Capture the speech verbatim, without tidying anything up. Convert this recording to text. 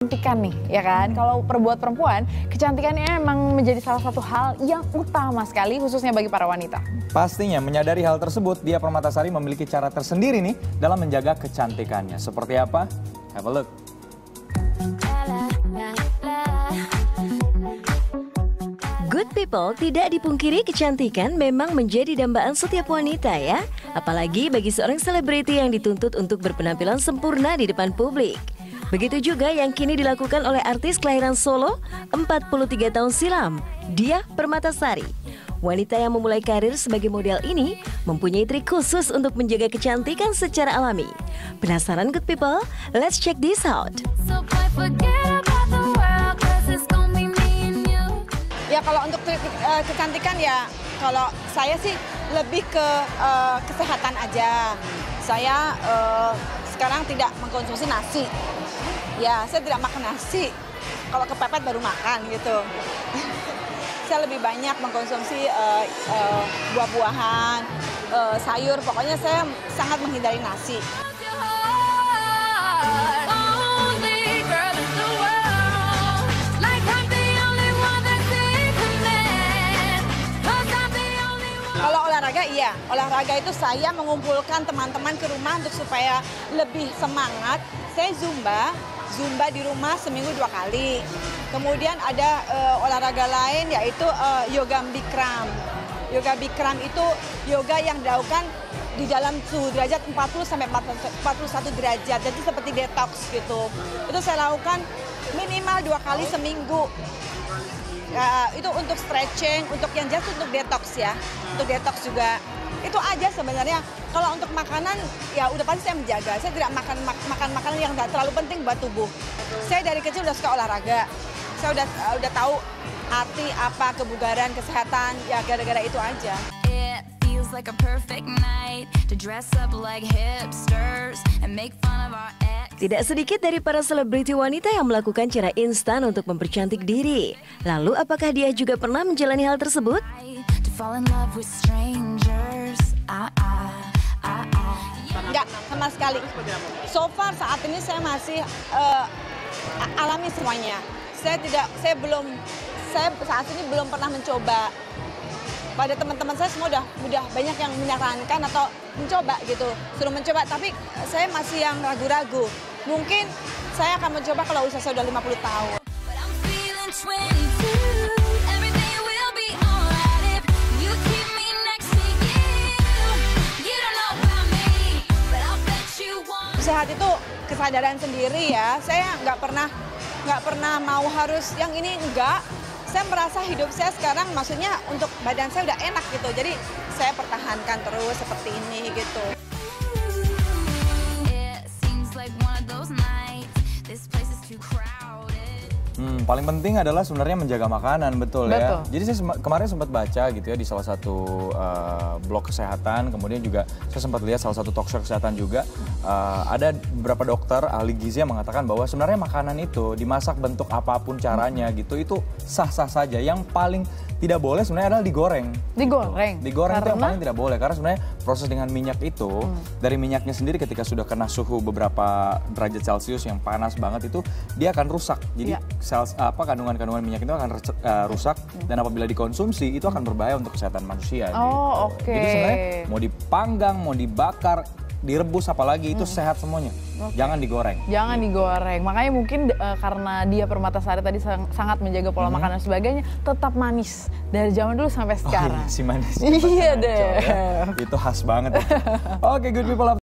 Kecantikan nih, ya kan? Kalau perbuat perempuan, kecantikannya emang menjadi salah satu hal yang utama sekali, khususnya bagi para wanita. Pastinya, menyadari hal tersebut, Diah Permatasari memiliki cara tersendiri nih dalam menjaga kecantikannya. Seperti apa? Have a look. Good people, tidak dipungkiri kecantikan memang menjadi dambaan setiap wanita ya. Apalagi bagi seorang selebriti yang dituntut untuk berpenampilan sempurna di depan publik. Begitu juga yang kini dilakukan oleh artis kelahiran Solo empat puluh tiga tahun silam, Diah Permatasari. Wanita yang memulai karir sebagai model ini mempunyai trik khusus untuk menjaga kecantikan secara alami. Penasaran good people? Let's check this out. Ya kalau untuk uh, kecantikan ya, kalau saya sih lebih ke uh, kesehatan aja. Saya uh, sekarang tidak mengkonsumsi nasi. Ya, saya tidak makan nasi. Kalau kepepet baru makan gitu. Saya lebih banyak mengkonsumsi uh, uh, buah-buahan, uh, sayur. Pokoknya saya sangat menghindari nasi. Kalau olahraga iya, olahraga itu saya mengumpulkan teman-teman ke rumah untuk supaya lebih semangat. Saya Zumba. Zumba di rumah seminggu dua kali. Kemudian ada uh, olahraga lain yaitu uh, yoga Bikram. Yoga Bikram itu yoga yang dilakukan di dalam suhu derajat empat puluh sampai empat puluh satu derajat. Jadi seperti detox gitu. Itu saya lakukan minimal dua kali seminggu. Uh, itu untuk stretching, untuk yang jelas untuk detox ya. Untuk detox juga. Itu aja sebenarnya. Kalau untuk makanan, ya udah pasti saya menjaga. Saya tidak makan mak makan makanan yang tidak terlalu penting buat tubuh. Saya dari kecil udah suka olahraga. Saya udah uh, udah tahu arti apa kebugaran, kesehatan, ya gara-gara itu aja. Tidak sedikit dari para selebriti wanita yang melakukan cara instan untuk mempercantik diri. Lalu apakah dia juga pernah menjalani hal tersebut? Enggak, sama sekali. So far saat ini saya masih uh, alami semuanya. Saya tidak, saya belum, saya saat ini belum pernah mencoba. Pada teman-teman saya semua udah, udah banyak yang menyarankan atau mencoba gitu, suruh mencoba. Tapi saya masih yang ragu-ragu. Mungkin saya akan mencoba kalau usia saya udah lima puluh tahun. Sehat itu kesadaran sendiri ya. Saya nggak pernah nggak pernah mau harus yang ini enggak. Saya merasa hidup saya sekarang maksudnya untuk badan saya udah enak gitu. Jadi saya pertahankan terus seperti ini gitu. Hmm, paling penting adalah sebenarnya menjaga makanan, betul, betul. ya. Jadi saya sem kemarin sempat baca gitu ya di salah satu uh, blog kesehatan, kemudian juga saya sempat lihat salah satu talk show kesehatan juga. Uh, ada beberapa dokter ahli gizi yang mengatakan bahwa sebenarnya makanan itu dimasak bentuk apapun caranya hmm. gitu, itu sah-sah saja. Yang paling tidak boleh sebenarnya adalah digoreng. Digoreng? Digoreng karena? Itu yang paling tidak boleh, karena sebenarnya proses dengan minyak itu, hmm. dari minyaknya sendiri ketika sudah kena suhu beberapa derajat Celcius yang panas banget itu, dia akan rusak. Jadi ya. sel, apa kandungan-kandungan minyak itu akan uh, rusak, hmm. dan apabila dikonsumsi itu akan berbahaya untuk kesehatan manusia. Oh, gitu. oke. Okay. Jadi sebenarnya mau dipanggang, mau dibakar, direbus apalagi itu hmm. sehat semuanya. Okay. Jangan digoreng. Jangan digoreng. Makanya mungkin uh, karena Diah Permatasari tadi sang, sangat menjaga pola hmm. makan dan sebagainya, tetap manis dari zaman dulu sampai sekarang. Oh, iya, si manis. Iya deh. Ya. Itu khas banget. Oke, okay, good people.